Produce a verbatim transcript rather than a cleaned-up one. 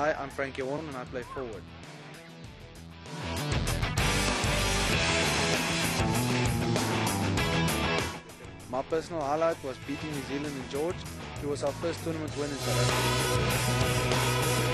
Hi, I'm Frankie Horne and I play forward. My personal highlight was beating New Zealand in George. It was our first tournament win in South Africa.